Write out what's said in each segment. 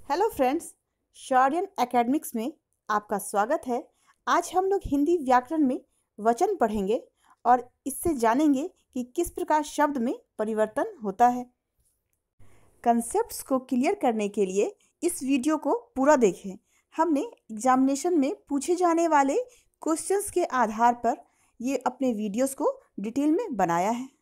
Hello friends, शौर्यन academics में आपका स्वागत है। आज हम लोग हिंदी व्याकरण में वचन पढ़ेंगे और इससे जानेंगे कि किस प्रकार शब्द में परिवर्तन होता है। कंसेप्ट्स को क्लियर करने के लिए इस वीडियो को पूरा देखें। हमने एग्जामिनेशन में पूछे जाने वाले क्वेश्चंस के आधार पर ये अपने वीडियोस को डिटेल में बनाया है।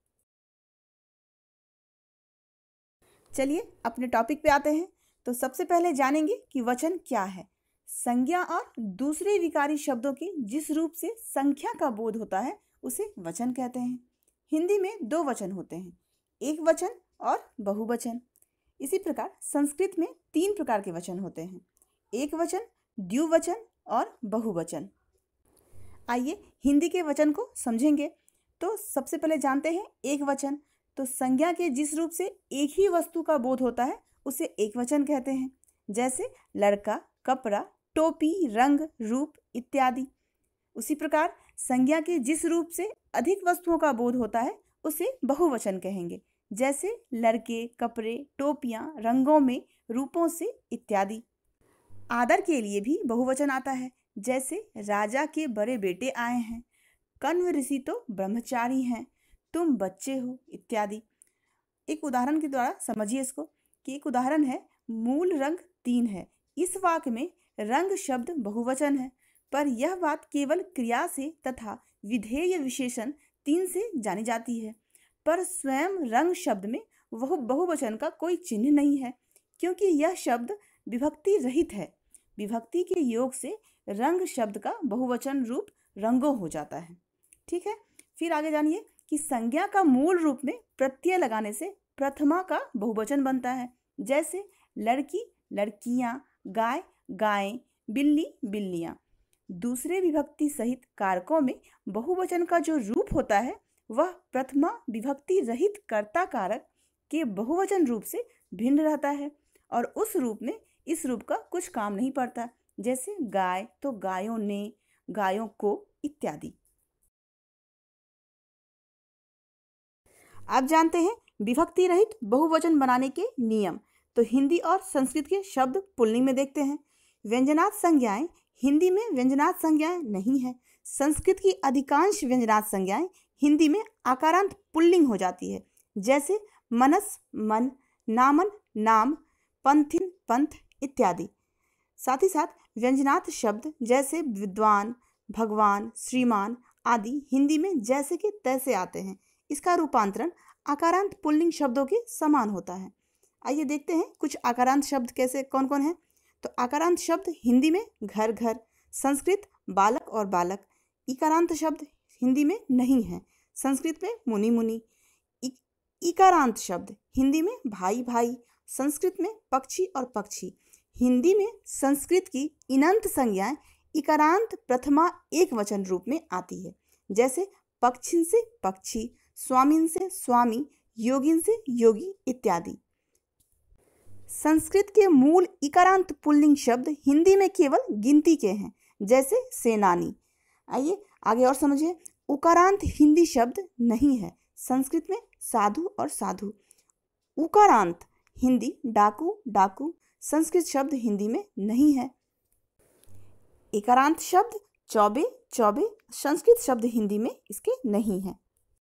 चलिए अपने टॉपिक पे आते हैं। तो सबसे पहले जानेंगे कि वचन क्या है। संज्ञा और दूसरे विकारी शब्दों के जिस रूप से संख्या का बोध होता है उसे वचन कहते हैं। हिंदी में दो वचन होते हैं, एक वचन और बहुवचन। इसी प्रकार संस्कृत में तीन प्रकार के वचन होते हैं, एक वचन, द्विवचन और बहुवचन। आइए हिंदी के वचन को समझेंगे। तो सबसे पहले जानते हैं एक वचन। तो संज्ञा के जिस रूप से एक ही वस्तु का बोध होता है उसे एक वचन कहते हैं, जैसे लड़का, कपड़ा, टोपी, रंग, रूप इत्यादि। उसी प्रकार संज्ञा के जिस रूप से अधिक वस्तुओं का बोध होता है उसे बहुवचन कहेंगे, जैसे लड़के, कपड़े, टोपियां, रंगों में, रूपों से इत्यादि। आदर के लिए भी बहुवचन आता है, जैसे राजा के बड़े बेटे आए हैं, कण्व ऋषि तो ब्रह्मचारी हैं, तुम बच्चे हो इत्यादि। एक उदाहरण के द्वारा समझिए इसको कि एक उदाहरण है, मूल रंग 3 है। इस वाक्य में रंग शब्द बहुवचन है, पर यह बात केवल क्रिया से तथा विधेय विशेषण 3 से जानी जाती है। पर स्वयं रंग शब्द में वह बहुवचन का कोई चिन्ह नहीं है, क्योंकि यह शब्द विभक्ति रहित है। विभक्ति के योग से रंग शब्द का बहुवचन रूप रंगों हो जाता है। ठीक है, फिर आगे जानिए कि संज्ञा का मूल रूप में प्रत्यय लगाने से प्रथमा का बहुवचन बनता है, जैसे लड़की, लड़कियां, गाय, गायें, बिल्ली, बिल्लियां। दूसरे विभक्ति सहित कारकों में बहुवचन का जो रूप होता है वह प्रथमा विभक्ति रहित कर्ता कारक के बहुवचन रूप से भिन्न रहता है और उस रूप में इस रूप का कुछ काम नहीं पड़ता, जैसे गाय तो गायों ने, गायों को इत्यादि। अब जानते हैं विभक्ति रहित बहुवचन बनाने के नियम। तो हिंदी और संस्कृत के शब्द पुल्लिंग में देखते हैं। व्यंजनात् संज्ञाएं हिंदी में व्यंजनात् संज्ञाएं नहीं है। संस्कृत की अधिकांश व्यंजनात् संज्ञाएं हिंदी में आकारांत पुल्लिंग हो जाती है, जैसे मनस मन, नामन नाम, पंथिन पंथ इत्यादि। साथ ही साथ व्यंजनात् शब्द जैसे विद्वान, भगवान, श्रीमान आदि हिंदी में जैसे के तैसे आते हैं। इसका रूपांतरण आकारांत पुल्लिंग शब्दों के समान होता है। आइए देखते हैं कुछ आकारांत शब्द कैसे कौन कौन है। तो आकारांत शब्द हिंदी में घर घर, संस्कृत बालक और बालक। इकारांत शब्द हिंदी में नहीं है, संस्कृत में मुनि मुनि। इकारांत शब्द हिंदी में भाई भाई, संस्कृत में पक्षी और पक्षी। हिंदी में संस्कृत की इनंत संज्ञाएं इकारांत प्रथमा एक वचन रूप में आती है, जैसे पक्षिन से पक्षी, स्वामीन से स्वामी, योगिन से योगी इत्यादि। संस्कृत के मूल इकारांत पुल्लिंग शब्द हिंदी में केवल गिनती के हैं, जैसे सेनानी। आइए आगे और समझिए। उकारांत हिंदी शब्द नहीं है, संस्कृत में साधु और साधु। उकारांत हिंदी डाकू डाकू, संस्कृत शब्द हिंदी में नहीं है। इकारांत शब्द चौबे चौबे, संस्कृत शब्द हिंदी में इसके नहीं है।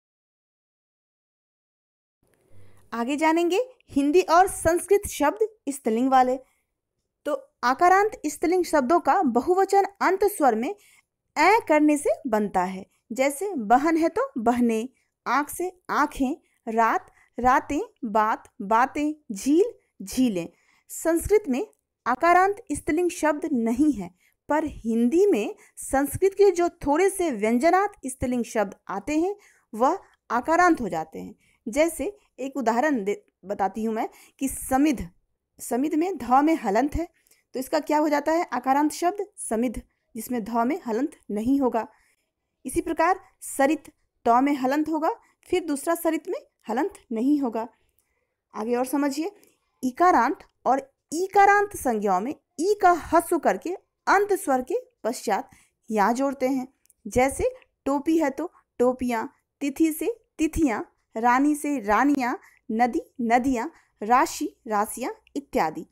आगे जानेंगे हिंदी और संस्कृत शब्द स्त्रीलिंग वाले। तो आकारांत स्त्रीलिंग शब्दों का बहुवचन अंत स्वर में ऐ करने से बनता है, जैसे बहन है तो बहनें, आंख से आंखें, रात रातें, बात बातें, झील झीलें। संस्कृत में आकारांत स्त्रीलिंग शब्द नहीं है, पर हिंदी में संस्कृत के जो थोड़े से व्यंजनात् स्त्रीलिंग शब्द आते हैं वह आकारांत हो जाते हैं। जैसे एक उदाहरण बताती हूँ मैं कि समिध, समिध में ध में हलंत है, तो इसका क्या हो जाता है आकारांत शब्द समिध, जिसमें ध में हलंत नहीं होगा। इसी प्रकार सरित, त में हलंत होगा, फिर दूसरा सरित में हलंत नहीं होगा। आगे और समझिए। इकारांत और ईकारांत संज्ञाओं में ई का ह्रस्व करके अंत स्वर के पश्चात या जोड़ते हैं, जैसे टोपी है तो टोपियां, तिथि से तिथियां, रानी से रानियां, नदी नदियां, राशि राशियां इत्यादि।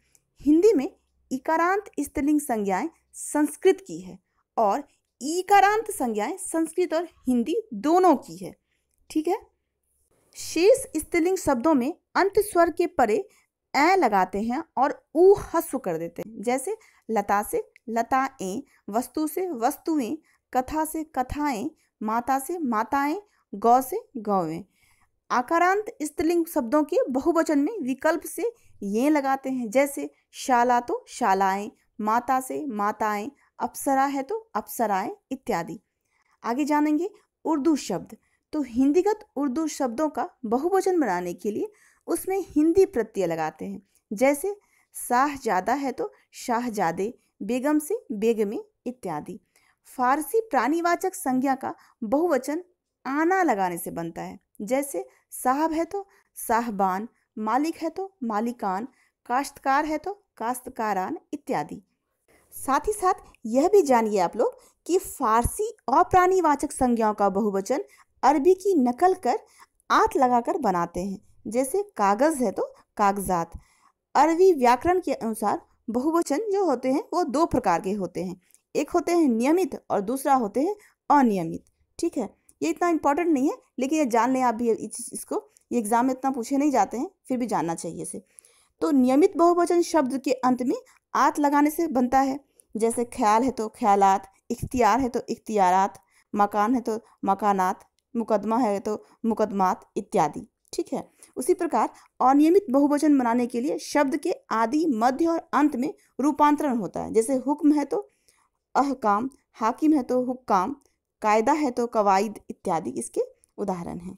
हिंदी में इकारांत स्त्रीलिंग संज्ञाएं संस्कृत की है और ईकारांत संज्ञाएं संस्कृत और हिंदी दोनों की है। ठीक है। शेष स्त्रीलिंग शब्दों में अंत स्वर के परे ए लगाते हैं और ऊ हस्व कर देते हैं। जैसे लता से लताएं, वस्तु से वस्तुएं, कथा से कथाएं, माता से माताएं, गौ से गौवें। आकारांत स्त्रीलिंग शब्दों के बहुवचन में विकल्प से ये लगाते हैं। जैसे शाला तो शालाएं, माता से माताएं, अप्सरा है तो अप्सराएं इत्यादि। आगे जानेंगे उर्दू शब्द। तो हिंदीगत उर्दू शब्दों का बहुवचन बनाने के लिए उसमें हिंदी प्रत्यय लगाते हैं। जैसे शाहजादा है तो शाहजादे, बेगम से बेगमें इत्यादि। फारसी प्राणीवाचक संज्ञा का बहुवचन आना लगाने से बनता है। जैसे साहब है तो साहबान, मालिक है तो मालिकान, काश्तकार है तो काश्तकारान इत्यादि। साथ ही साथ यह भी जानिए आप लोग कि फारसी अप्राणीवाचक संज्ञाओं का बहुवचन अरबी की नकल कर आत लगाकर बनाते हैं। जैसे कागज है तो कागजात। अरबी व्याकरण के अनुसार बहुवचन जो होते हैं वो दो प्रकार के होते हैं। एक होते हैं नियमित और दूसरा होते हैं अनियमित। ठीक है, ये इतना इंपॉर्टेंट नहीं है, लेकिन ये जान लें आप भी इसको। ये एग्जाम में इतना पूछे नहीं जाते हैं, फिर भी जानना चाहिए इसे। तो नियमित बहुवचन शब्द के अंत में आत लगाने से बनता है। जैसे ख्याल है तो ख्यालात, इख्तियार है तो इख्तियारात, मकान है तो मकानात, मुकदमा है तो मुकदमात इत्यादि। ठीक है। उसी प्रकार अनियमित बहुवचन बनाने के लिए शब्द के आदि, मध्य और अंत में रूपांतरण होता है। जैसे हुक्म है तो अहकाम, हाकिम है तो हुक्काम, कायदा है तो कवाइद इत्यादि इसके उदाहरण हैं।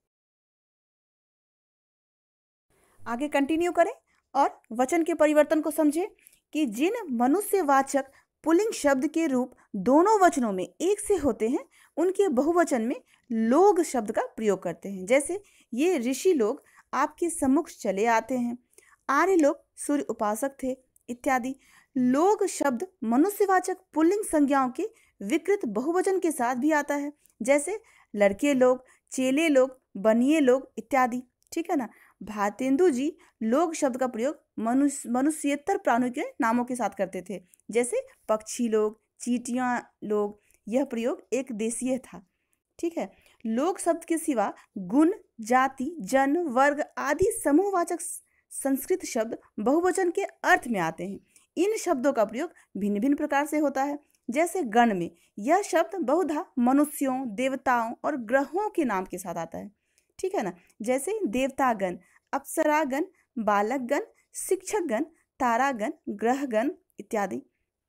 आगे कंटिन्यू करें और वचन के परिवर्तन को समझें कि जिन मनुष्यवाचक पुल्लिंग शब्द के रूप दोनों वचनों में एक से होते हैं उनके बहुवचन में लोग शब्द का प्रयोग करते हैं। जैसे ये ऋषि लोग आपके सम्मुख चले आते हैं, आर्य लोग सूर्य उपासक थे इत्यादि। लोग शब्द मनुष्यवाचक पुल्लिंग संज्ञाओं के विकृत बहुवचन के साथ भी आता है। जैसे लड़के लोग, चेले लोग, बनिए लोग इत्यादि। ठीक है ना। भारतेंदु जी लोग शब्द का प्रयोग मनुष्येतर प्राणियों के नामों के साथ करते थे। जैसे पक्षी लोग, चींटियां लोग। यह प्रयोग एक देशीय था। ठीक है। लोग शब्द के सिवा गुण, जाति, जन, वर्ग आदि समूहवाचक संस्कृत शब्द बहुवचन के अर्थ में आते हैं। इन शब्दों का प्रयोग भिन्न भिन्न प्रकार से होता है। जैसे गण में यह शब्द बहुधा मनुष्यों, देवताओं और ग्रहों के नाम के साथ आता है। ठीक है ना। जैसे देवतागण, अप्सरागण, बालकगण, शिक्षकगण, तारागण, ग्रहगण इत्यादि।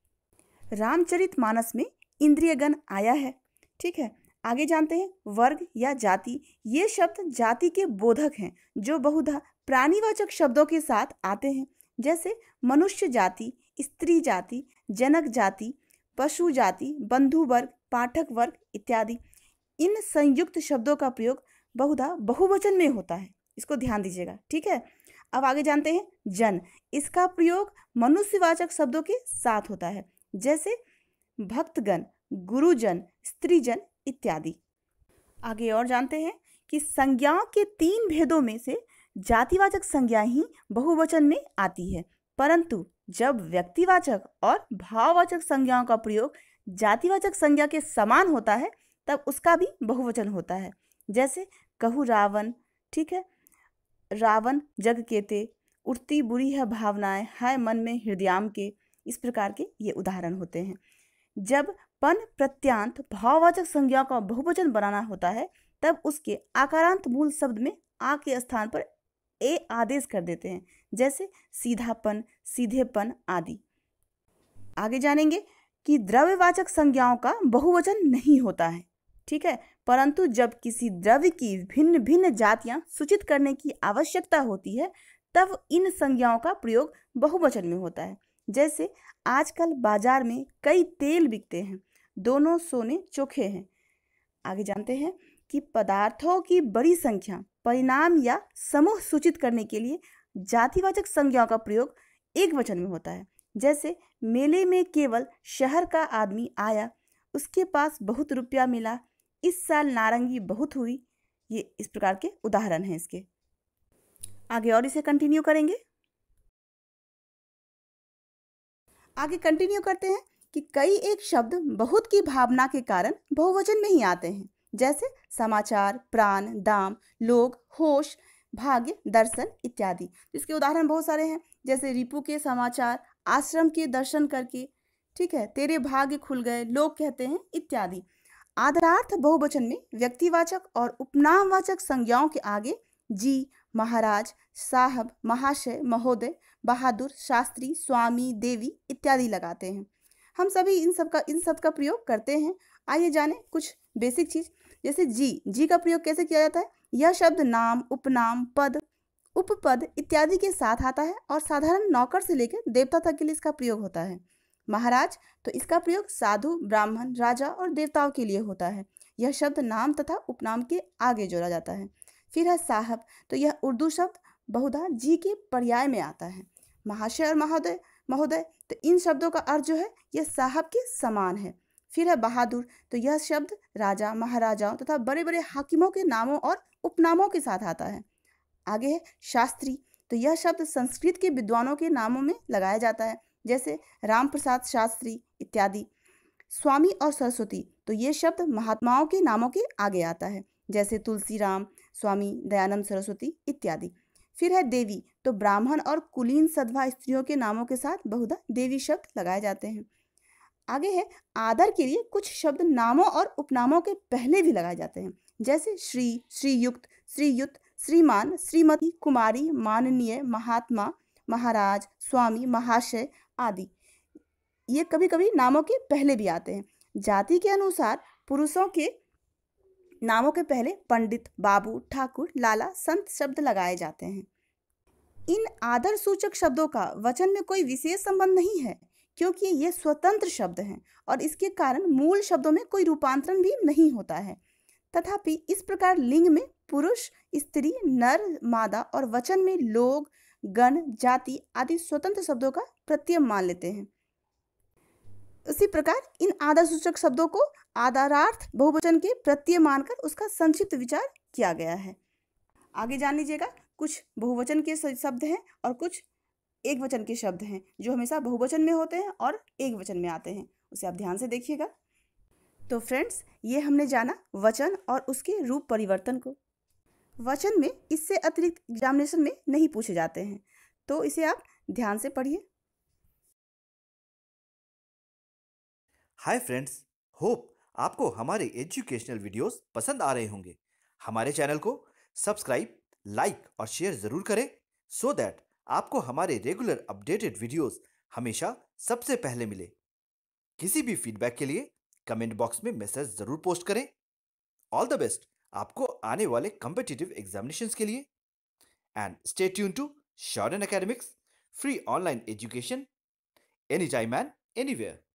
रामचरितमानस में इंद्रियगण आया है। ठीक है। आगे जानते हैं वर्ग या जाति। ये शब्द जाति के बोधक हैं जो बहुधा प्राणीवाचक शब्दों के साथ आते हैं। जैसे मनुष्य जाति, स्त्री जाति, जनक जाति, पशु जाति, बंधु वर्ग, पाठक वर्ग इत्यादि। इन संयुक्त शब्दों का प्रयोग बहुधा बहुवचन में होता है, इसको ध्यान दीजिएगा। ठीक है। अब आगे जानते हैं जन। इसका प्रयोग मनुष्यवाचक शब्दों के साथ होता है। जैसे भक्तगण, गुरुजन, स्त्रीजन इत्यादि। आगे और जानते हैं कि संज्ञाओं के तीन भेदों में से जातिवाचक संज्ञा ही बहुवचन में आती है, परंतु जब व्यक्तिवाचक और भाववाचक संज्ञाओं का प्रयोग जातिवाचक संज्ञा के समान होता है तब उसका भी बहुवचन होता है। जैसे कहु रावण। ठीक है। रावण जग केते, उठती बुरी है भावनाएं, है मन में हृदयाम के। इस प्रकार के ये उदाहरण होते हैं। जब पन प्रत्यांत भाववाचक संज्ञा का बहुवचन बनाना होता है तब उसके आकारांत मूल शब्द में आ के स्थान पर ए आदेश कर देते हैं। जैसे सीधापन, सीधेपन आदि। आगे जानेंगे कि द्रव्यवाचक संज्ञाओं का बहुवचन नहीं होता है। ठीक है। परंतु जब किसी द्रव्य की भिन्न भिन्न जातियां सूचित करने की आवश्यकता होती है तब इन संज्ञाओं का प्रयोग बहुवचन में होता है। जैसे आजकल बाजार में कई तेल बिकते हैं, दोनों सोने चोखे हैं। आगे जानते हैं कि पदार्थों की बड़ी संख्या, परिणाम या समूह सूचित करने के लिए जातिवाचक संज्ञाओं का प्रयोग एक वचन में होता है। जैसे मेले में केवल शहर का आदमी आया, उसके पास बहुत रुपया मिला, इस साल नारंगी बहुत हुई। ये इस प्रकार के उदाहरण हैं इसके। आगे और इसे कंटिन्यू करेंगे। आगे कंटिन्यू करते हैं कि कई एक शब्द बहुत की भावना के कारण बहुवचन में ही आते हैं, जैसे समाचार, प्राण, दाम, लोग, होश, भाग्य, दर्शन इत्यादि। इसके उदाहरण बहुत सारे हैं, जैसे रिपु के समाचार, आश्रम के दर्शन करके, ठीक है, तेरे भाग्य खुल गए, लोग कहते हैं इत्यादि। आदरार्थ बहुवचन में व्यक्तिवाचक और उपनामवाचक संज्ञाओं के आगे जी, महाराज, साहब, महाशय, महोदय, बहादुर, शास्त्री, स्वामी, देवी इत्यादि लगाते हैं। हम सभी इन सब का प्रयोग करते हैं। आइए जानें कुछ बेसिक चीज। जैसे जी का प्रयोग कैसे किया जाता है। यह शब्द नाम, उपनाम, पद, उपपद इत्यादि के साथ आता है और साधारण नौकर से लेकर देवता तक के लिए इसका प्रयोग होता है। महाराज, तो इसका प्रयोग साधु, ब्राह्मण, राजा और देवताओं के लिए होता है। यह शब्द नाम तथा उपनाम के आगे जोड़ा जाता है। फिर है साहब, तो यह उर्दू शब्द बहुधा जी के पर्याय में आता है। महाशय और महोदय, तो इन शब्दों का अर्थ जो है यह साहब के समान है। फिर है बहादुर, तो यह शब्द राजा, महाराजाओं तथा बड़े बड़े हाकिमों के नामों और उपनामों के साथ आता है। आगे है शास्त्री, तो यह शब्द संस्कृत के विद्वानों के नामों में लगाया जाता है, जैसे राम प्रसाद शास्त्री इत्यादि। स्वामी और सरस्वती, तो ये शब्द महात्माओं के नामों के आगे आता है, जैसे तुलसीराम, स्वामी दयानंद सरस्वती इत्यादि। फिर है देवी, तो ब्राह्मण और कुलीन सधवा स्त्रियों के नामों के साथ बहुधा देवी शब्द लगाए जाते हैं। आगे है आदर के लिए कुछ शब्द नामों और उपनामों के पहले भी लगाए जाते हैं, जैसे श्री, श्रीयुक्त, श्रीयुत, श्रीमान, श्रीमती, कुमारी, माननीय, महात्मा, महाराज, स्वामी, महाशय आदि। ये कभी कभी नामों के पहले भी आते हैं। जाति के अनुसार पुरुषों के नामों के पहले पंडित, बाबू, ठाकुर, लाला, संत शब्द लगाए जाते हैं। इन आदर सूचक शब्दों का वचन में कोई विशेष संबंध नहीं है, क्योंकि ये स्वतंत्र शब्द हैं और इसके कारण मूल शब्दों में कोई रूपांतरण भी नहीं होता है। तथापि इस प्रकार लिंग में पुरुष, स्त्री, नर, मादा और वचन में लोग, गण, जाति आदि स्वतंत्र शब्दों का प्रत्यय मान लेते हैं। उसी प्रकार इन आदर सूचक शब्दों को आदरार्थ बहुवचन के प्रत्यय मानकर उसका संक्षिप्त विचार किया गया है। आगे जान लीजिएगा, कुछ बहुवचन के शब्द हैं और कुछ एक वचन के शब्द हैं जो हमेशा बहुवचन में होते हैं और एक वचन में आते हैं। उसे आप ध्यान से देखिएगा। तो फ्रेंड्स, ये हमने जाना वचन और उसके रूप परिवर्तन को। वचन में इससे अतिरिक्त एग्जामिनेशन में नहीं पूछे जाते हैं, तो इसे आप ध्यान से पढ़िए। हाय फ्रेंड्स, होप आपको हमारे एजुकेशनल वीडियोस पसंद आ रहे होंगे। हमारे चैनल को सब्सक्राइब, लाइक और शेयर ज़रूर करें सो दैट आपको हमारे रेगुलर अपडेटेड वीडियोस हमेशा सबसे पहले मिले। किसी भी फीडबैक के लिए कमेंट बॉक्स में मैसेज ज़रूर पोस्ट करें। ऑल द बेस्ट आपको आने वाले कॉम्पिटिटिव एग्जामिनेशंस के लिए। And stay tune to short and academics, free online education any time and anywhere.